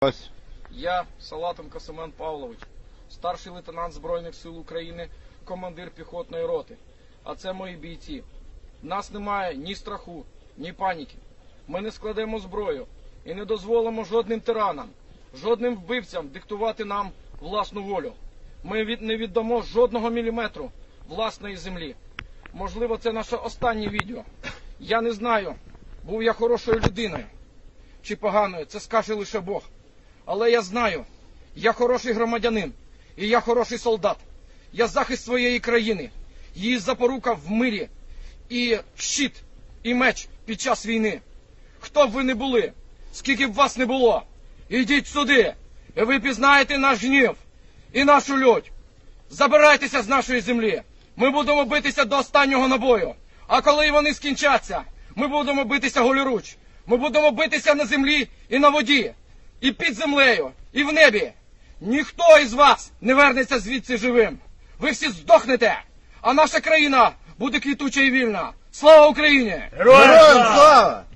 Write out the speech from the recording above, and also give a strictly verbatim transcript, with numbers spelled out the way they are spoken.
Ось. Я, Салатенко Семен Павлович, старший лейтенант Збройних сил України, командир піхотної роти. А це мої бійці. В нас немає ні страху, ні паніки. Ми не складемо зброю і не дозволимо жодним тиранам, жодним вбивцям диктувати нам власну волю. Ми від... не віддамо жодного міліметру власної землі. Можливо, це наше останнє відео. Я не знаю, був я хорошою людиною чи поганою, це скаже лише Бог. Але я знаю, я хороший громадянин і я хороший солдат. Я захист своєї країни, її запорука в мирі і щит, і меч під час війни. Хто б ви не були, скільки б вас не було, ідіть сюди, і ви пізнаєте наш гнів і нашу лють. Забирайтеся з нашої землі. Ми будемо битися до останнього набою. А коли вони скінчаться, ми будемо битися голіруч. Ми будемо битися на землі і на воді, і під землею, і в небі. Ніхто із вас не вернеться звідси живим. Ви всі здохнете, а наша країна буде квітуча і вільна. Слава Україні! Героям слава!